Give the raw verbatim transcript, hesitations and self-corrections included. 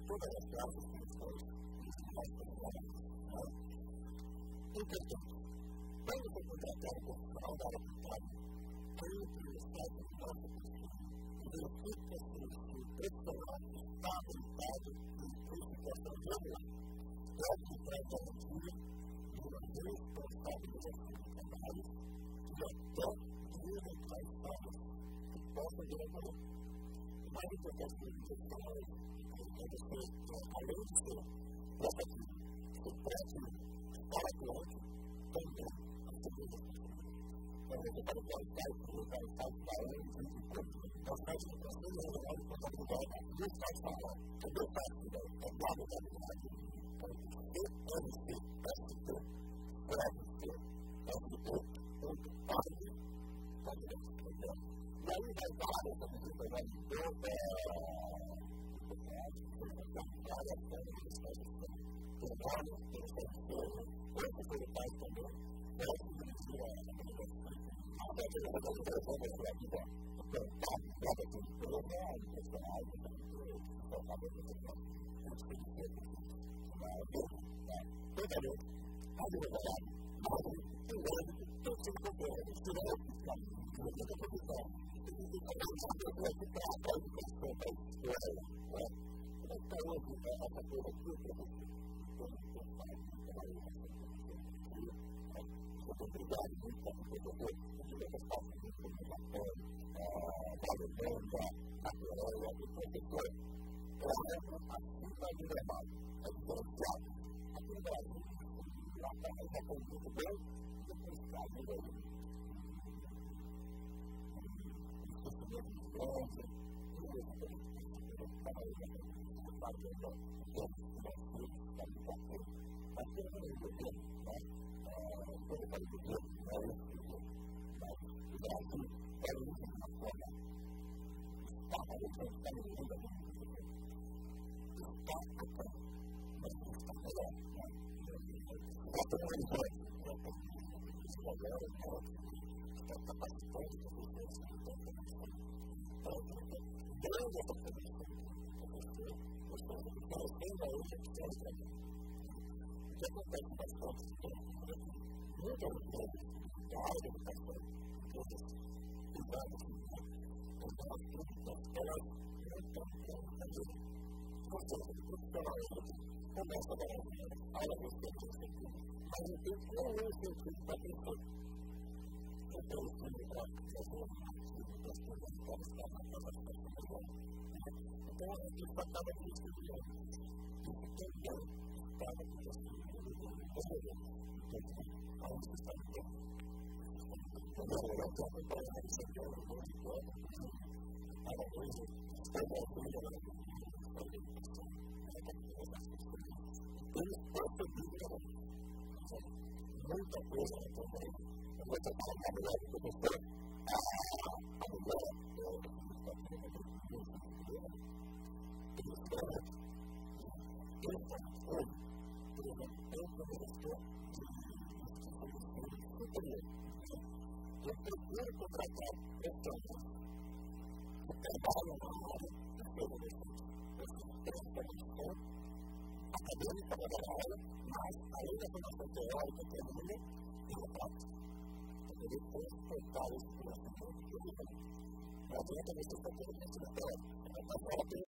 todas as classes que depois os mais profissionais. Entretanto, quando foi contratado o profissional da área contábil, entre o site do nosso perfil, verifica-se se o profissional está habilitado em situação regular, pode entrar em garantia de uma responsabilização de trabalhos e até de eventuais falhas que possam vir a ocorrer. O mais importante que eu falo é você, além de ser prestativo, ser proativo, estar atuante, também assumir a responsabilidade. Então, você pode qualificar isso, você vai estar falando de encontro. Nós fazemos o Conselho Regional de Contabilidade do Estado de São Paulo, que é bem fácil, é da contabilidade, E N C S T, pode ser, pode ser, ponto, pode, pode ser, e aí vai falar dessa medida da toda várias formas de exposição, tem várias pessoas, outros secretários também, pode dirigir a comunicação, até que ele vai fazer a sua vida, então, pode, pode ser empresa, educacional, totalmente educacional, toda vez, a advogado, mas o médico, todo tipo de governo, tirando o caminho, tirando a produção, e também saber o que trata a educação da escola, então, hoje, essa coisa aqui, eu tenho que falar de trabalho, muito obrigado, muito bom, muito bom, muito bom, muito comunicação, da demanda, da teoria, do professor, acima do normal, é diferenciado. Aqui no Brasil, lá está já foi muito bem, e depois está melhorando. Isso é muito grande, e isso é muito grande. Mas eu não sei se está me batendo. Mas eu não sei se né? Quando eu falo de Deus, não é isso. Mas o Brasil é o único na forma. Está a gente está no mundo da gente. Está até. Mas está melhor. Está tendo um jeito. Está agora, está capacitando as pessoas. Então, grande essa comissão. Então, ainda hoje é que tem outra coisa. O que acontece bastante é que muitas empresas da área de educação, empresas privadas, empresas públicas, elas não estão querendo fazer. Ou seja, o profissional começa a dar aula de incentivo, mas não tem como incentivo para crescer. Então, o time para fazer um ativo para as coisas que podem estar na casa da pessoa. Então, isso acaba distribuindo. Isso também estava acontecendo no Brasil. Então, aonde está o tempo? Agora, eu estou acompanhando isso aqui, eu não vou de volta, porque cada vez está voltando a educação. Eles perceberam muita coisa na também. Eu vou tentar uma mulher do professor, a mulher, eu prefiro contratar pessoas que trabalham na área de segurança. Eu tenho formação acadêmica da área, mas além da formação teórica que eu tenho, tem a prática. Eu depois cortar esse conhecimento que eu tenho. Não adianta você estar tendo conhecimento teórico.